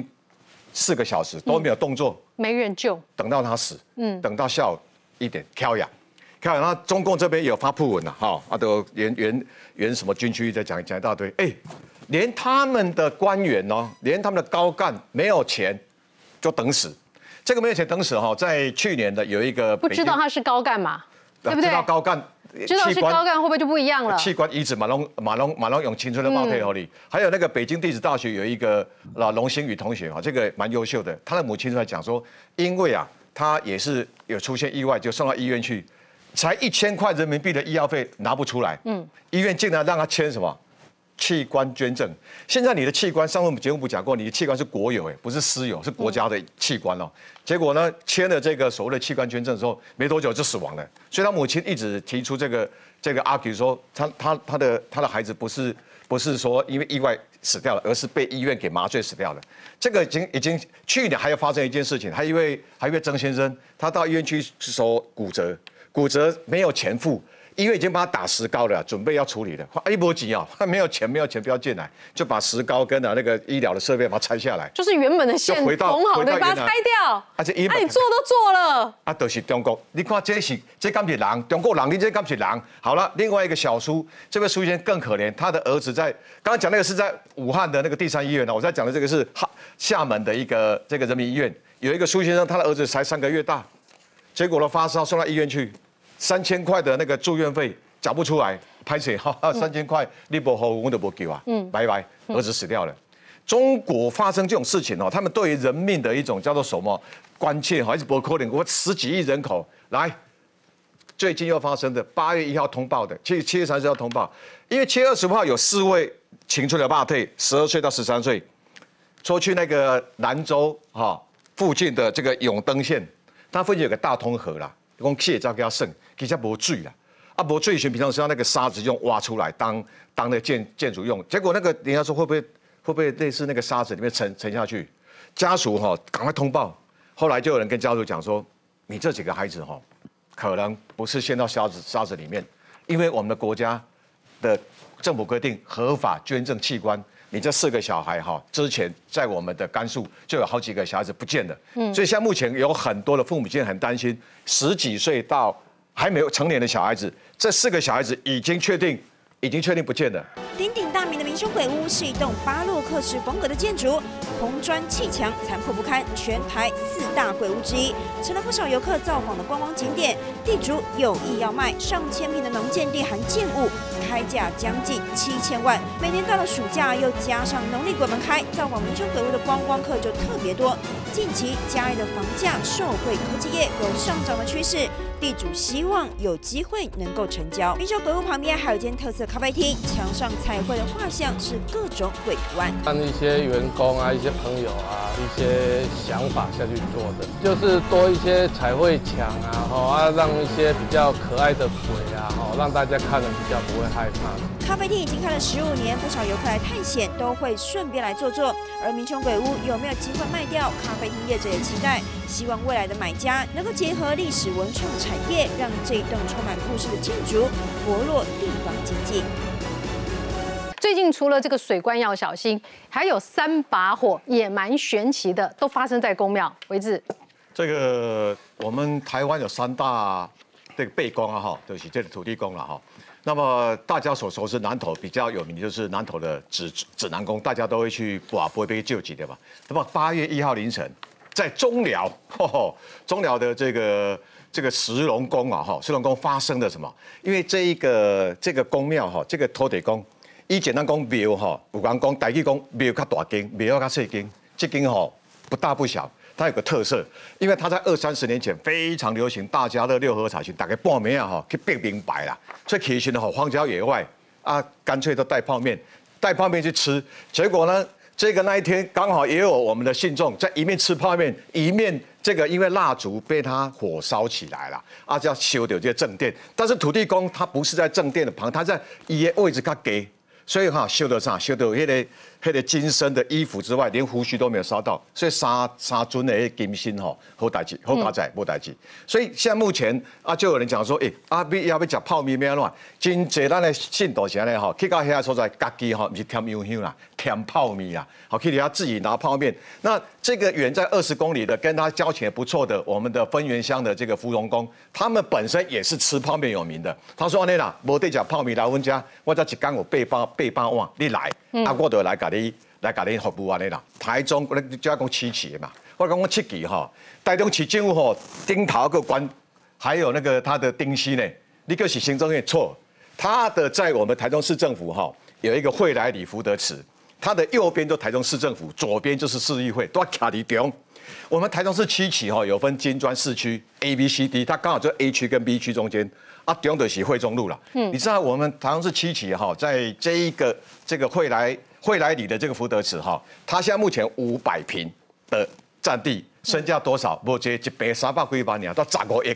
4个小时都没有动作， 没人救， 等到他死，等到下午1点挑氧，然后中共这边有发布文了，哈，都原什么军区在讲一大堆，连他们的官员哦，连他们的高干没有钱就等死，这个没有钱等死哈，在去年的有一个不知道他是高干嘛，对不对？ 知道高干。 知道是高干会不会就不一样了？ 器官移植马龙用青春的报配合理，还有那个北京地质大学有一个龙星宇同学哈，这个蛮优秀的，他的母亲出来讲说，因为啊他也是有出现意外，就送到医院去，才1000块人民币的医药费拿不出来，医院竟然让他签什么器官捐赠。现在你的器官，上次我们节目不讲过，你的器官是国有不是私有，是国家的器官哦。结果呢，签了这个所谓的器官捐赠之后，没多久就死亡了。所以他母亲一直提出这个 argue 说，他的孩子不是说因为意外死掉了，而是被医院给麻醉死掉了。这个已经去年还有发生一件事情，还有一位曾先生，他到医院去手骨折没有钱付。医院已经帮他打石膏了，准备要处理了。一波急啊，他没有钱不要进来，就把石膏跟那个医疗的设备把它拆下来， 就是原本的线缝好的，把它拆掉。 而且你做都做了， 就是中国。你看这敢是人，中国人，你这敢是人。好了，另外一个小叔，这位苏先生更可怜，他的儿子在刚刚讲那个是在武汉的那个第3医院呢，我在讲的这个是厦门的一个这个人民医院，有一个苏先生，他的儿子才3个月大，结果呢发烧送到医院去。3000块的那个住院费缴不出来，拍谁？3000块你不好，我都不给啊，拜拜，儿子死掉了。中国发生这种事情哦，他们对于人命的一种叫做什么关切哈，一直不可能。我10几亿人口来，最近又发生的8月1号通报的，7月30号通报，因为7月25号有4位请出了罢退，12岁到13岁，说去那个兰州附近的这个永登县，它附近有个大通河啦。讲气早给他渗，其实无水啦，无水时平常是要那个沙子用挖出来当那个建筑用，结果那个人家说会不会类似那个沙子里面沉下去？家属赶快通报，后来就有人跟家属讲说，你这几个孩子可能不是陷到沙子里面，因为我们的国家的政府规定合法捐赠器官。你这4个小孩之前在我们的甘肃就有好几个小孩子不见了，所以现在目前有很多的父母亲很担心，10几岁到还没有成年的小孩子，这4个小孩子已经确定不见了。 鼎鼎大名的民雄鬼屋是一栋巴洛克式风格的建筑，红砖砌墙，残破不堪，全台4大鬼屋之一，成了不少游客造访的观光景点。地主有意要卖上千坪的农建地含建物，开价将近7000万。每年到了暑假，又加上农历鬼门开，造访民雄鬼屋的观光客就特别多。近期嘉义的房价受惠科技业有上涨的趋势，地主希望有机会能够成交。民雄鬼屋旁边还有一间特色咖啡厅，墙上彩绘的画像是各种鬼图案， 让一些员工啊、一些朋友啊、一些想法下去做的，就是多一些彩绘墙啊，让一些比较可爱的鬼啊，让大家看了比较不会害怕。 咖啡厅已经开了15年，不少游客来探险都会顺便来坐坐。而民雄鬼屋有没有机会卖掉？咖啡厅业者也期待，希望未来的买家能够结合历史文创产业，让这一栋充满故事的建筑活络地方经济。 最近除了这个水关要小心，还有3把火也蛮玄奇的，都发生在公庙。维志， 这个我们台湾有3大这个背公就是这个土地公了那么大家所熟知南投比较有名就是南投的指南宫，大家都会去不会被救济的吧？那么8月1号凌晨，在中寮，中寮的这个石龙宫石龙宫发生了什么？因为这个宫庙这个土地公，以前咱讲庙有人讲台语讲庙较大间，庙较细间，这间不大不小。它有个特色，因为它在20-30年前非常流行大家乐6合彩群，大概半暝去变明白啦，所以其实荒郊野外啊，干脆都带泡面去吃。结果呢，那一天刚好也有我们的信众在一面吃泡面，一面因为蜡烛被他火烧起来了，啊，就要修掉这个正殿。但是土地公他不是在正殿的旁，他在伊的位置较低，所以修到那个金身的衣服之外，连胡须都没有烧到，所以三尊的金身好代志，好加载无代志。所以现在目前就有人讲说，要吃泡面要怎？真济咱的信徒是安尼去到遐所在，家己不是添油香啦，添泡面啦，去底下自己拿泡面。那这个远在20公里的，跟他交情也不错的，我们的分园乡的这个芙蓉宫，他们本身也是吃泡面有名的。他说安尼啦，无得吃泡面来阮家，我这一天有8碗，你来，我就来甲你服务安尼啦。台中就要讲7期嘛，我讲7期台中市政府顶头个关，还有那个他的丁溪呢，你个是行政院错，他的在我们台中市政府有一个惠来里福德祠，它的右边就台中市政府，左边就是市议会，都要卡里中。我们台中市7期有分金砖4区 A、B、C、D， 它刚好就 A 区跟 B 区中间。中的是惠中路了。你知道我们台中市7期在这个惠来里的这个福德祠它现在目前500坪的占地，身价多少？无这130几万年到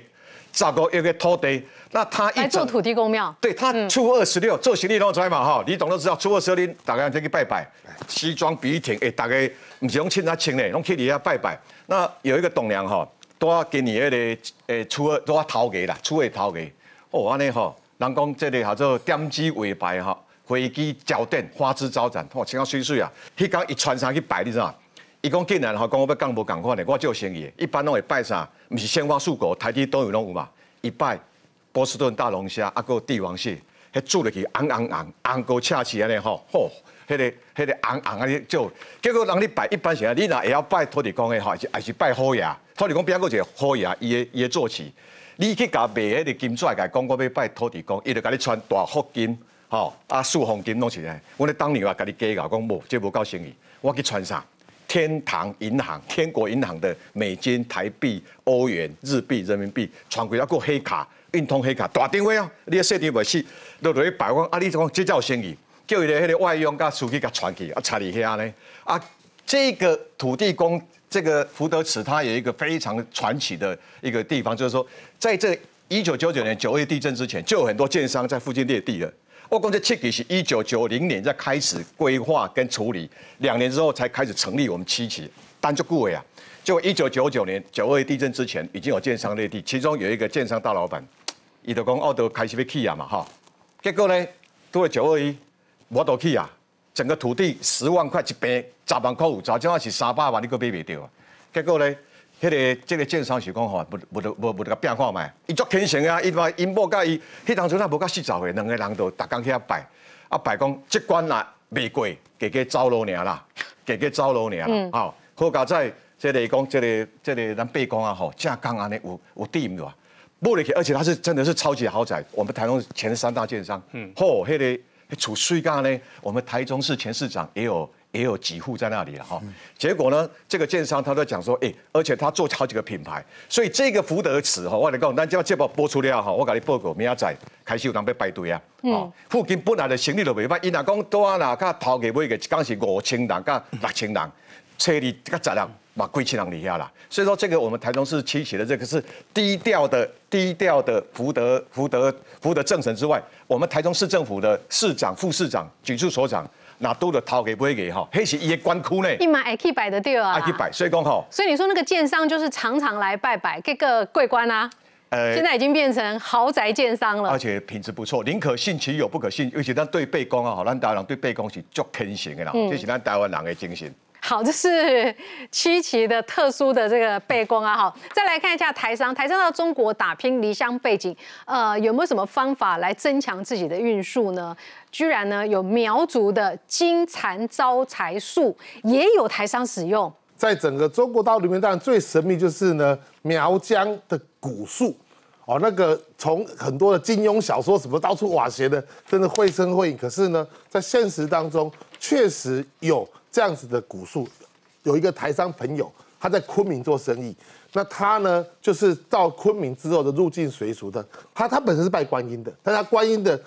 15亿的土地，那他来做土地公庙。 对，他初26做行李都知嘛李董都知道，初26你大家再去拜拜，西装笔挺，大家不是用穿他穿嘞，拢去里下拜拜。那有一个董娘都要给你初2都要头家啦，初2头家。安尼人讲这个叫做点子为白飞机焦点，花枝招展，青到水啊！迄天一穿上去拜，你知道？伊讲竟然讲我要讲无共款的，我做生意，一般拢会拜啥？不是鲜花素果，台底都有拢有嘛。一拜波士顿大龙虾，还有帝王蟹，迄煮落去红膏恰起安尼迄个红安尼做。结果人你拜一般时你若会晓拜土地公的还是拜好爷？土地公边个一个好爷，伊的坐骑。你去甲卖迄个金纸，甲讲我要拜土地公，伊就甲你穿大福金，四方金拢是安。阮咧当年甲你计较，讲无，这无够生意。我去穿啥？天堂银行、天国银行的美金、台币、欧元、日币、人民币，传过来个黑卡、运通黑卡，大定位你的设定袂死，落去拜讲你讲这叫生意，叫伊的迄个外佣甲司机甲传去，插里遐呢。这个土地公。这个福德祠它有一个非常传奇的一个地方，就是说，在这1999年9月地震之前，就有很多建商在附近列地了。我讲这7期是1990年在开始规划跟处理，2年之后才开始成立我们7期，单就顾伟啊。就1999年9月地震之前，已经有建商列地，其中有一个建商大老板，伊就讲都开始要起啊嘛结果呢，到了921，我都起啊。整个土地10万块一平，10万块有，早前是300万，你阁买袂到啊。结果呢，这个建商是讲无得变看卖，伊足虔诚啊，伊嘛因某甲伊，迄当初他无甲40岁，2个人就逐工去遐拜，拜讲这关若袂过，加走路尔啦，走路尔啦，好佳在这个讲这个咱八公正刚安尼有地唔哇，买入去，而且它是真的是超级豪宅，我们台中前3大建商，迄个。处水干呢？我们台中市前市长也有几户在那里了结果呢，这个建商他都讲说，而且他做好几个品牌，所以这个福德祠我来讲，咱这节目播出了我给你报告，明仔载开始有人要排队啊。附近本来的生意就袂歹，伊若讲多啊啦，甲头家买个一天是5000人甲6000人，车里甲10人嘛几千人里遐啦。所以说这个我们台中市7期的这个是低调的福德正神之外，我们台中市政府的市长、副市长、局处所长，那都的头给不会给迄是伊的官窟呢。 一买爱去摆的对啊。 爱去摆，所以讲所以你说那个建商就是常来拜拜，这个桂冠啊。现在已经变成豪宅建商了， 而且品质不错，宁可信其有，不可信。尤其咱对八公咱台湾人对八公是足虔诚的啦，这是咱台湾人的精神。 好，这是7期的特殊的这个背光啊。好，再来看一下台商到中国打拼离乡背景，有没有什么方法来增强自己的运数呢？居然呢有苗族的金蝉招财树也有台商使用。 在整个中国大陆里面，当然最神秘就是呢苗疆的古树。那个从很多的金庸小说什么到处瓦解的，真的绘声绘影。可是呢，在现实当中，确实有这样子的古树。有一个台商朋友，他在昆明做生意，那他呢，就是到昆明之后的入境随俗的。他本身是拜观音的，但他观音的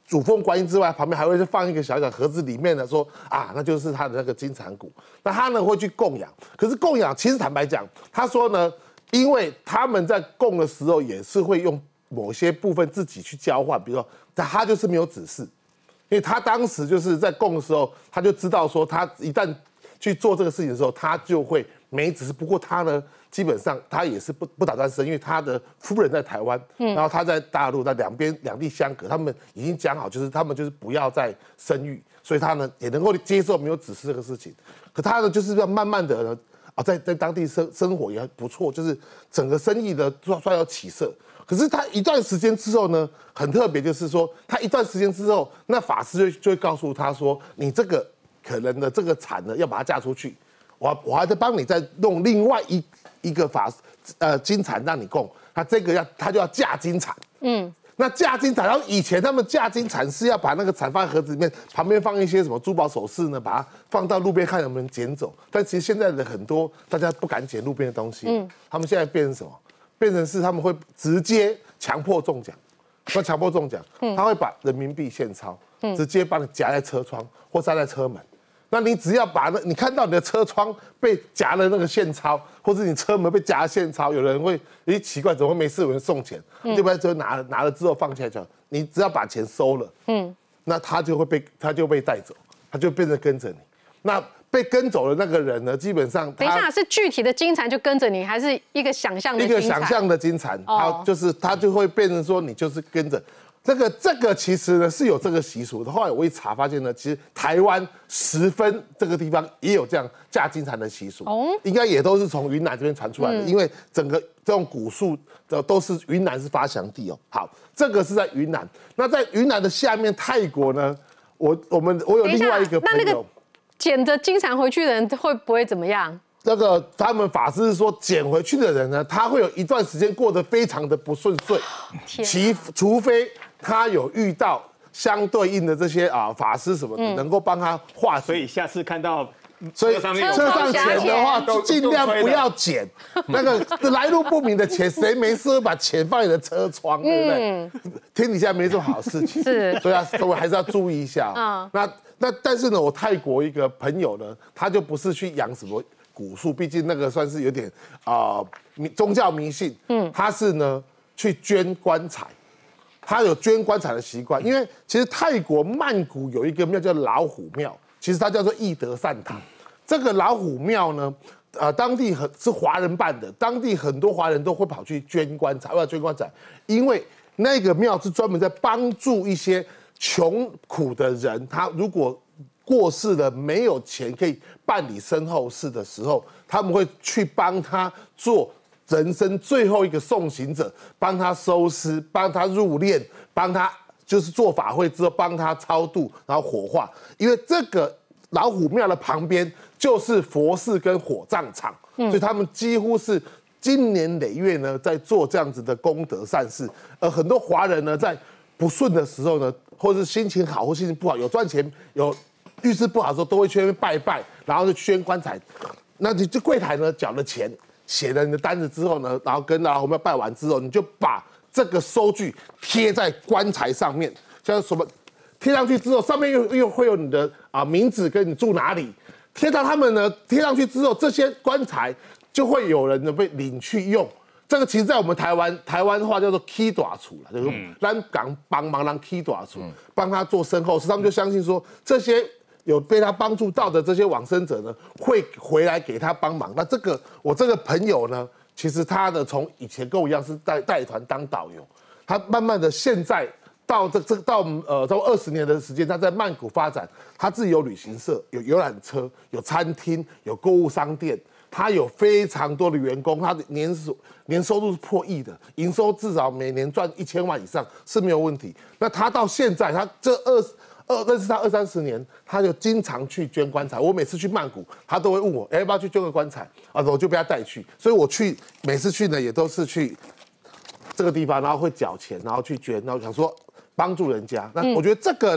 主峰观音之外，旁边还会放一个小小盒子，里面呢说啊，那就是他的那个金蝉骨。那他呢会去供养，可是供养其实坦白讲，他说呢，因为他们在供的时候也是会用某些部分自己去交换，比如说他就是没有指示，因为他当时就是在供的时候，他就知道说他一旦去做这个事情的时候，他就会没指示。不过他呢，基本上他也是不打算生，因为他的夫人在台湾，然后他在大陆，在两地相隔，他们已经讲好，就是他们就是不要再生育，所以他呢也能够接受没有指示这个事情。可他呢就是要慢慢的呢在当地生活也不错，就是整个生意的算有起色。可是他一段时间之后呢，很特别，就是说他一段时间之后，那法师就会告诉他说，你这个可能的这个产呢要把它嫁出去。我还在帮你再弄另外一个金蝉让你供，那这个他就要嫁金蝉。那嫁金蝉，然后以前他们嫁金蝉是要把那个蝉放在盒子里面，旁边放一些什么珠宝首饰呢，把它放到路边看能不能捡走。但其实现在的很多大家不敢捡路边的东西，他们现在变成什么？变成是他们会直接强迫中奖，说强迫中奖，他会把人民币现钞直接帮你夹在车窗或塞在车门。那你只要把你看到你的车窗被夹了那个现钞，或者你车门被夹了现钞，有人会奇怪，怎么会没事有人送钱？对不对？就拿了之后放起来讲，你只要把钱收了，那他就被带走，他就变成跟着你。那被跟走的那个人呢，基本上等一下是具体的金蝉就跟着你，还是一个想象的一个想象的金蝉？他就会变成说你就是跟着。这个其实呢是有这个习俗的。后来我一查发现呢，其实台湾10分这个地方也有这样嫁金蝉的习俗，应该也都是从云南这边传出来的，因为整个这种古树的都是云南是发祥地哦。好，这个是在云南。那在云南的下面泰国呢，我有另外一个朋友， 那个捡着金蝉回去的人会不会怎么样？ 那个他们法师是说，捡回去的人呢，他会有一段时间过得非常的不顺遂，除非他有遇到相对应的这些法师什么的，能够帮他化解。 所以下次看到车上钱的话，尽量不要捡。那个来路不明的钱，谁没事会把钱放你的车窗，对不对？天底下没这种好事情，所以各位还是要注意一下。但是呢，我泰国一个朋友呢，他就不是去养什么古树，毕竟那个算是有点宗教迷信。他是呢去捐棺材。他有捐棺材的习惯，因为其实泰国曼谷有一个庙叫老虎庙，其实它叫做义德善堂。这个老虎庙呢，当地是华人办的，当地很多华人都会跑去捐棺材，为了捐棺材，因为那个庙是专门在帮助一些穷苦的人，他如果过世了没有钱可以办理身后事的时候，他们会去帮他做人生最后一个送行者，帮他收尸，帮他入殓，帮他就是做法会之后帮他超度，然后火化。因为这个老虎庙的旁边就是佛寺跟火葬场，所以他们几乎是经年累月呢在做这样子的功德善事。而很多华人呢在不顺的时候呢，或是心情好或心情不好，有赚钱有运势不好的时候，都会去那边拜拜，然后就捐棺材。那你这柜台呢缴了钱，写了你的单子之后呢，然后跟老虎庙拜完之后，你就把这个收据贴在棺材上面，像什么贴上去之后，上面又会有你的名字跟你住哪里。贴到他们呢，贴上去之后，这些棺材就会有人呢被领去用。这个其实，在我们台湾话叫做 "key 大厝"啦，就是咱港帮忙让 key 大厝，帮他做身后事。他们就相信说，这些有被他帮助到的这些往生者呢，会回来给他帮忙。那我这个朋友呢，其实他呢从以前跟我一样是带团当导游，他慢慢的现在到到20年的时间，他在曼谷发展，他自己有旅行社，有游览车，有餐厅，有购物商店。他有非常多的员工，他的年收入是破亿的，营收至少每年赚1000万以上是没有问题。那他到现在，他认识他20-30年，他就经常去捐棺材。我每次去曼谷，他都会问我，要不要去捐个棺材啊？我就被他带去。所以我每次去呢，也都是去这个地方，然后会缴钱，然后去捐，然后想说帮助人家。那我觉得这个呢，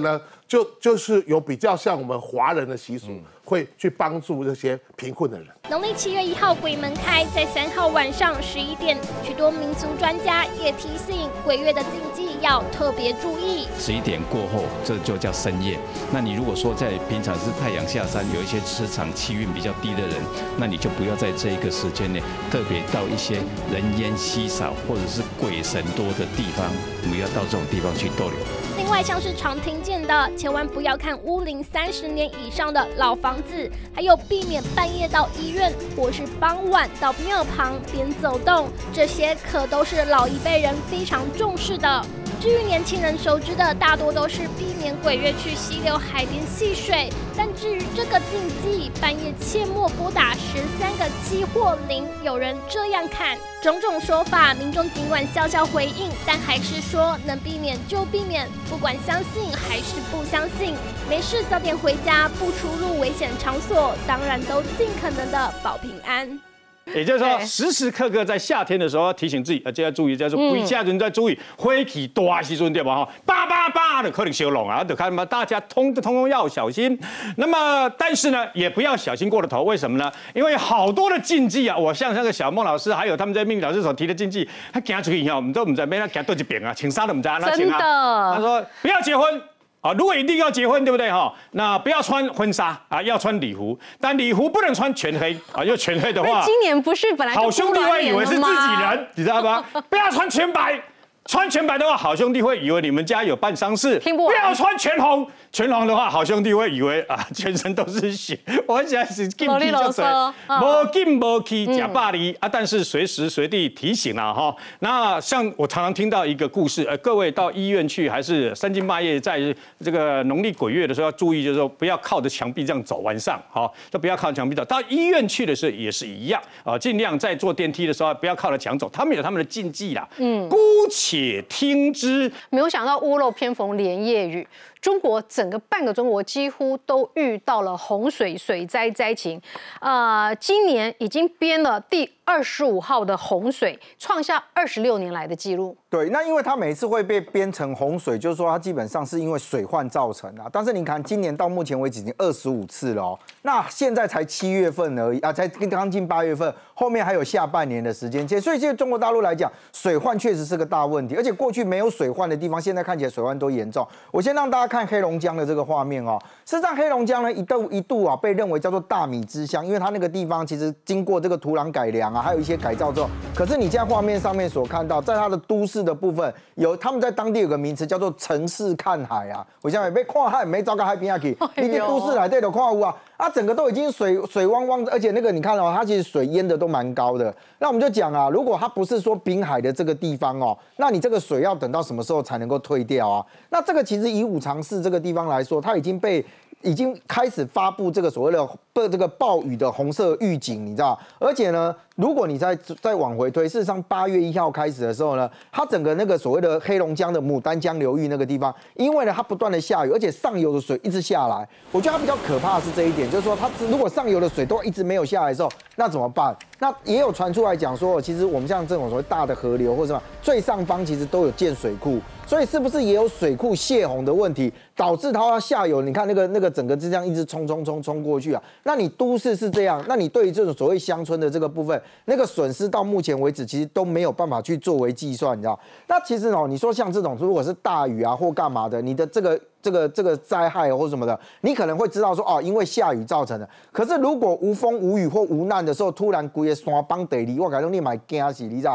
就是有比较像我们华人的习俗，会去帮助这些贫困的人。 农历7月1号鬼门开，在3号晚上11点，许多民俗专家也提醒，鬼月的禁忌要特别注意。 11点过后，这就叫深夜。那你如果说在平常是太阳下山，有一些磁场气运比较低的人，那你就不要在这一个时间内特别到一些人烟稀少或者是鬼神多的地方，不要到这种地方去逗留。 另外，像是常听见的，千万不要看屋龄30年以上的老房子，还有避免半夜到医院或是傍晚到庙旁边走动，这些可都是老一辈人非常重视的。至于年轻人熟知的，大多都是避免鬼月去溪流、海边戏水。但至于这个禁忌，半夜切莫拨打13个7或0，有人这样看。种种说法，民众尽管笑笑回应，但还是说能避免就避免，不管相信还是不相信，没事早点回家，不出入危险场所，当然都尽可能的保平安。 也就是说，时时刻刻在夏天的时候要提醒自己，就要注意，就是回家人在注意，火气大时阵对吧？叭的可能烧拢啊，就看嘛，大家通通要小心。那么，但是呢，也不要小心过了头，为什么呢？因为好多的禁忌啊，我像那个小孟老师，还有他们在命理老师所提的禁忌，他行出去以后，我们都不知道被他行对一边啊，请啥都不知道，那请啊。他说不要结婚。啊，如果一定要结婚，对不对哈？那不要穿婚纱啊，要穿礼服，但礼服不能穿全黑啊，因为全黑的话， 今年不是本来就好兄弟会以为是自己人，你知道吗？不要穿全白。穿全白的话，好兄弟会以为你们家有办丧事。不要穿全红，全红的话，好兄弟会以为啊，全身都是血。我想是禁忌就水，无禁无气假霸凌啊！但是随时随地提醒啦哈。那像我常常听到一个故事，各位到医院去还是3更半夜，在这个农历鬼月的时候要注意，就是说不要靠着墙壁这样走，晚上哈，都不要靠着墙壁走。到医院去的时候也是一样啊，尽量在坐电梯的时候不要靠着墙走，他们有他们的禁忌啦。姑且听之。 没有想到屋漏偏逢连夜雨，中国整个半个中国几乎都遇到了洪水水灾灾情。今年已经编了第25号的洪水，创下26年来的纪录。 对，那因为它每次会被编成洪水，就是说它基本上是因为水患造成的。但是你看，今年到目前为止已经25次了哦，那现在才7月份而已啊，才刚进8月份，后面还有下半年的时间线，所以对中国大陆来讲，水患确实是个大问题，而且过去没有水患的地方，现在看起来水患都严重。我先让大家看黑龙江的这个画面哦，事实上黑龙江呢一度啊被认为叫做大米之乡，因为它那个地方其实经过这个土壤改良啊，还有一些改造之后，可是你在画面上面所看到，在它的都市的部分，他们在当地有个名词叫做城市看海啊，我现在被看海没走到海边去，你在都市来对的看有啊。它整个都已经水汪汪的，而且那个你看哦，它其实水淹的都蛮高的。那我们就讲啊，如果它不是说滨海的这个地方哦，那你这个水要等到什么时候才能够退掉啊？那这个其实以五常市这个地方来说，它已经开始发布这个所谓的这个暴雨的红色预警，你知道？而且呢，如果你再往回推，事实上8月1号开始的时候呢，它整个那个所谓的黑龙江的牡丹江流域那个地方，因为呢它不断的下雨，而且上游的水一直下来，我觉得它比较可怕的是这一点，就是说它如果上游的水都一直没有下来的时候，那怎么办？那也有传出来讲说，其实我们像这种所谓大的河流或什么最上方其实都有建水库，所以是不是也有水库泄洪的问题，导致它下游？你看那个整个就这样一直冲过去啊。那你都市是这样，那你对于这种所谓乡村的这个部分，那个损失到目前为止其实都没有办法去作为计算，你知道？那其实哦，你说像这种如果是大雨啊或干嘛的，你的这个灾害或什么的，你可能会知道说哦，因为下雨造成的。可是如果无风无雨或无难的时候，突然规个山崩地裂，我感觉你蛮惊死，你知道？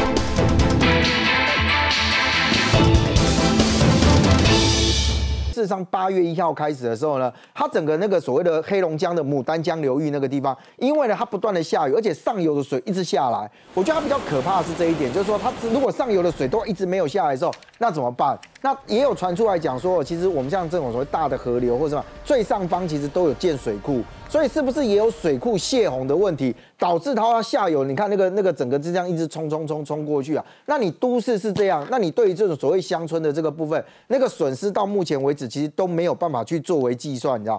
事实上，8月1号开始的时候呢，它整个那个所谓的黑龙江的牡丹江流域那个地方，因为呢它不断的下雨，而且上游的水一直下来，我觉得它比较可怕的是这一点，就是说它如果上游的水都一直没有下来的时候，那怎么办？那也有传出来讲说，其实我们像这种所谓大的河流或什么最上方其实都有建水库，所以是不是也有水库泄洪的问题，导致它下游？你看那个整个就这样一直冲过去啊。那你都市是这样，那你对于这种所谓乡村的这个部分，那个损失到目前为止其实都没有办法去作为计算，你知道？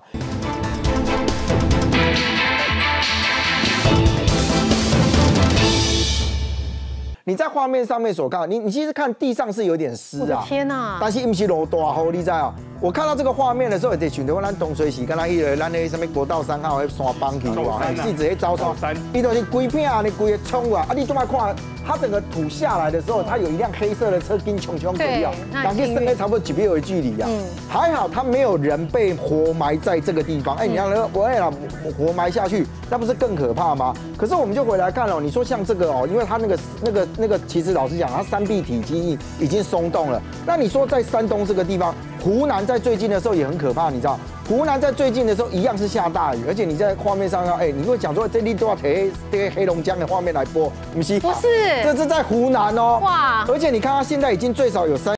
你在画面上面所看，你其实看地上是有点湿啊。 天哪！ 但是不是落大雨，你知道？我看到这个画面的时候，就想到咱东水市，跟咱咱那什么国道3号那山崩去哇，细子迄招山，伊就是规片啊，你规个冲啊，你这么看，它整个土下来的时候，它有一辆黑色的车跟冲过掉，两个剩了差不多1米的距离啊。还好它没有人被活埋在这个地方。哎，你要活埋下去，那不是更可怕吗？可是我们就回来看了，你说像这个哦，因为它那个，其实老实讲，它山壁体积已经松动了。那你说在山东这个地方，湖南在最近的时候也很可怕，你知道？湖南在最近的时候一样是下大雨，而且你在画面上你会讲说这里都要提黑龙江的画面来播，不是？ 不是， 这是在湖南哦。 哇！ 而且你看它现在已经最少有3。